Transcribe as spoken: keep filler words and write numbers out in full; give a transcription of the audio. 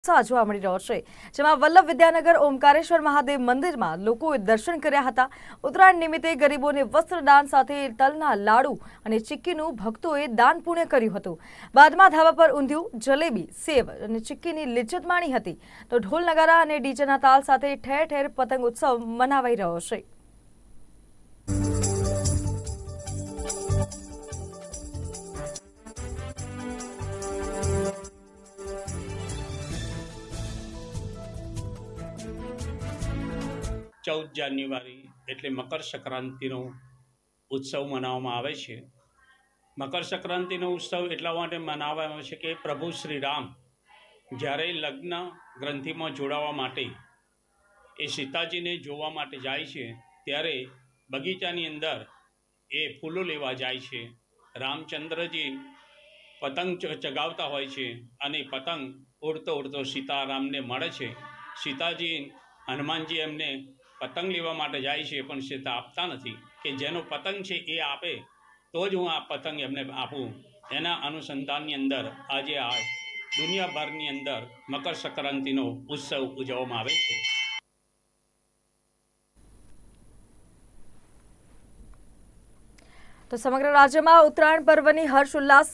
જોવા મળી રહ્યો છે, જેમાં વલ્લભ વિદ્યાનગર ઓમકારેશ્વર મહાદેવ મંદિરમાં લોકોએ દર્શન કર્યા હતા। ઉત્તરાયણ નિમિત્તે ગરીબોને વસ્ત્રદાન સાથે તલના લાડુ અને ચીક્કીનું ભક્તોએ દાન પુણ્ય કર્યું હતું। બાદમાં ધાબા પર ઊંધિયું, જલેબી, સેવ અને ચીક્કીની લિજ્જત માણી હતી, તો ઢોલ નગારા અને ડીજેના તાલ સાથે ઠેર ઠેર પતંગ ઉત્સવ મનાવાઈ રહ્યો છે। चौदह जान्युआरी एटले मकर संक्रांतिनो उत्सव मनाववामां आवे छे। मकर संक्रांतिनो उत्सव एटला माटे मनाववामां आवे छे के प्रभु श्री राम ज्यारे लग्न ग्रंथिमां जोड़ावा माटे ए सीताजीने जोवा माटे जाय छे त्यारे बगीचानी अंदर ए फूलो लेवा जाय छे। रामचंद्रजी पतंग चगावता होय छे अने पतंग उड़तो उड़तो सीतारामने मळे छे। सीताजी हनुमानजी एमने पतंग लेवा माटे जाय छे पण सीता आपता नथी के जेनो पतंग छे ए आपे तो ज हूँ आ पतंग एमने आपूँ। एना अनुसंधाननी अंदर आजे आ दुनियाभरनी अंदर मकर संक्रांतिनो उत्सव उजववामां आवे छे। तो समग्र राज्य में उत्तरायण पर्वनी हर्ष उल्लास